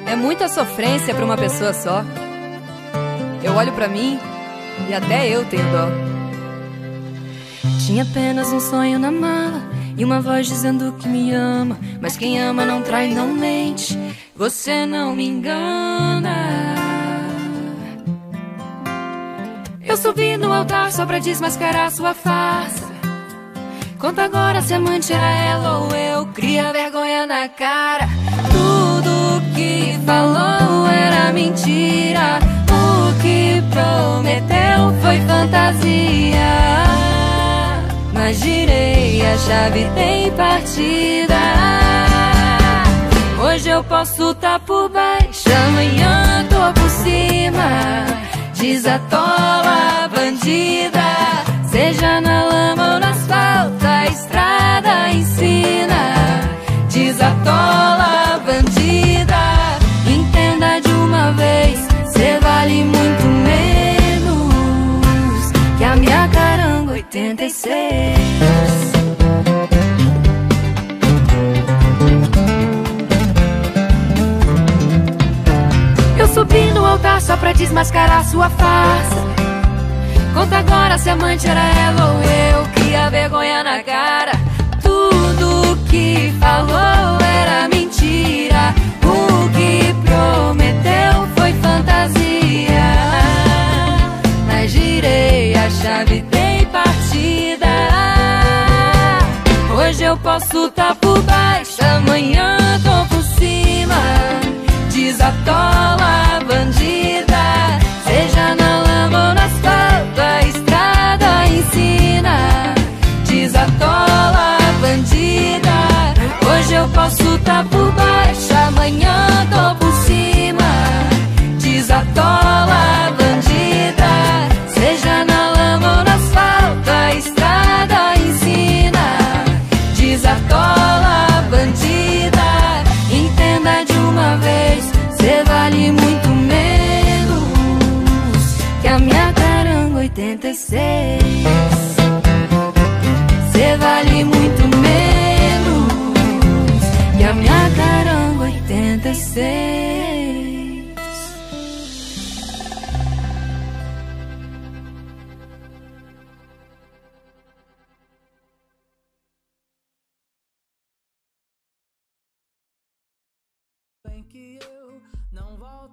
É muita sofrência pra uma pessoa só. Eu olho pra mim e até eu tenho dó. Tinha apenas um sonho na mala e uma voz dizendo que me ama. Mas quem ama não trai, não mente. Você não me engana. Eu subi no altar só pra desmascarar sua farsa. Conta agora se amante era ela ou eu. Cria vergonha na cara. Tudo que falou era mentira. O que prometeu foi fantasia. Mas girei, a chave tem partida. Hoje eu posso tá por baixo, amanhã tô por cima. Desatola, bandida. Seja na lama ou no asfalto, a estrada ensina. Desatola, bandida. Entenda de uma vez, cê vale muito menos que a minha caranga 86. Eu subi no altar só pra desmascarar sua farsa. Conta agora se amante era ela ou eu. Cria vergonha na cara. Tudo que falou era mentira. O que prometeu foi fantasia. Mas girei, a chave tem partida. Hoje eu posso tá por baixo, amanhã tô por cima. Desatola, bandida. Seja na lama ou no asfalto, a estrada ensina. Desatola, bandida. Hoje eu posso tá por baixo, amanhã tô por cima. Desatola, bandida. Seja na lama ou no asfalto, a estrada ensina. Desatola, bandida. Entenda de uma vez, cê vale muito menos que a minha caranga 86. Cê vale muito menos que a minha caranga 86. Bem que eu não volto.